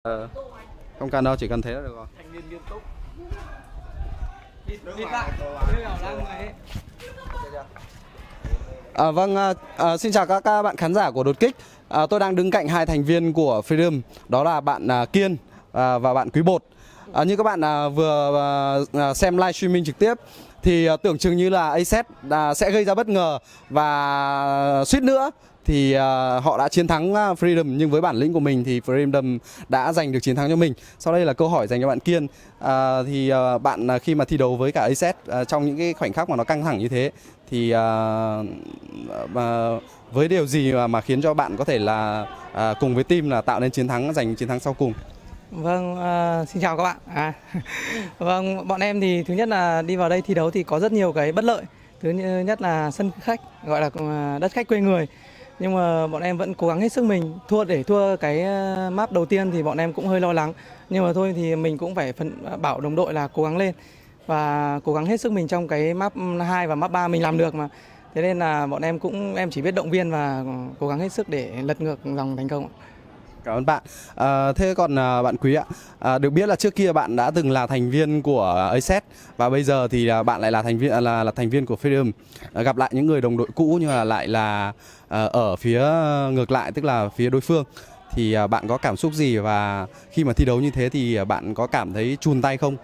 Không cần đâu, chỉ cần thế là được rồi. Thanh niên nghiêm túc. Vâng, xin chào các bạn khán giả của Đột Kích. Tôi đang đứng cạnh hai thành viên của Freedom, đó là bạn Kiên và bạn Quý Bột. Như các bạn vừa xem live streaming trực tiếp thì tưởng chừng như là AZ sẽ gây ra bất ngờ và suýt nữa thì họ đã chiến thắng Freedom, nhưng với bản lĩnh của mình thì Freedom đã giành được chiến thắng cho mình. Sau đây là câu hỏi dành cho bạn Kiên. Bạn khi mà thi đấu với cả AZ trong những cái khoảnh khắc mà nó căng thẳng như thế thì với điều gì mà khiến cho bạn có thể là cùng với team là tạo nên chiến thắng, giành chiến thắng sau cùng? Vâng, xin chào các bạn. Vâng, bọn em thì thứ nhất là đi vào đây thi đấu thì có rất nhiều cái bất lợi. Thứ nhất là sân khách, gọi là đất khách quê người. Nhưng mà bọn em vẫn cố gắng hết sức mình. Để thua cái map đầu tiên thì bọn em cũng hơi lo lắng. Nhưng mà thôi thì mình cũng phải bảo đồng đội là cố gắng lên và cố gắng hết sức mình trong cái map 2 và map 3 mình làm được mà. Thế nên là bọn em em chỉ biết động viên và cố gắng hết sức để lật ngược dòng thành công. Cảm ơn bạn. Thế còn bạn Quý ạ, được biết là trước kia bạn đã từng là thành viên của AZ và bây giờ thì bạn lại là thành viên của Freedom. Gặp lại những người đồng đội cũ nhưng mà lại là ở phía ngược lại, tức là phía đối phương, thì bạn có cảm xúc gì, và khi mà thi đấu như thế thì bạn có cảm thấy chùn tay không?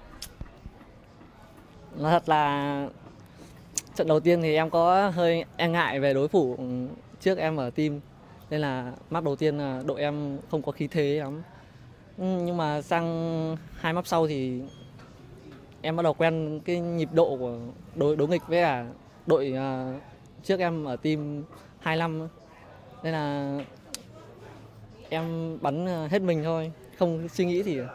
Nói thật là trận đầu tiên thì em có hơi e ngại về đối thủ trước em ở team, nên là map đầu tiên là đội em không có khí thế lắm. Nhưng mà sang hai map sau thì em bắt đầu quen cái nhịp độ của đối nghịch với cả đội trước em ở team 25, nên là em bắn hết mình thôi, không suy nghĩ gì.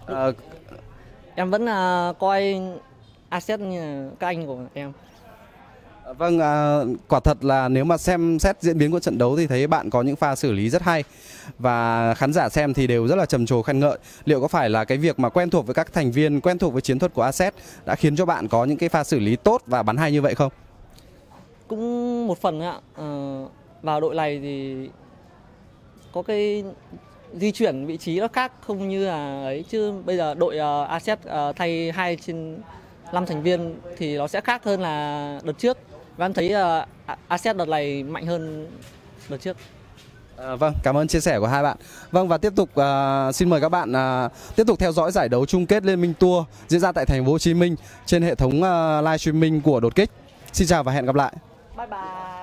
Em vẫn coi asset như là các anh của em. Vâng, quả thật là nếu mà xem xét diễn biến của trận đấu thì thấy bạn có những pha xử lý rất hay và khán giả xem thì đều rất là trầm trồ khen ngợi. Liệu có phải là cái việc mà quen thuộc với các thành viên, quen thuộc với chiến thuật của AZ đã khiến cho bạn có những cái pha xử lý tốt và bắn hay như vậy không? Cũng một phần ạ. Vào đội này thì có cái di chuyển vị trí nó khác, không như là ấy, chứ bây giờ đội AZ thay 2/5 thành viên thì nó sẽ khác hơn là đợt trước. Và em thấy AZ đợt này mạnh hơn đợt trước. Vâng, cảm ơn chia sẻ của hai bạn. Vâng, và tiếp tục xin mời các bạn tiếp tục theo dõi giải đấu chung kết Liên minh Tour diễn ra tại thành phố Hồ Chí Minh trên hệ thống live streaming của Đột Kích. Xin chào và hẹn gặp lại. Bye bye.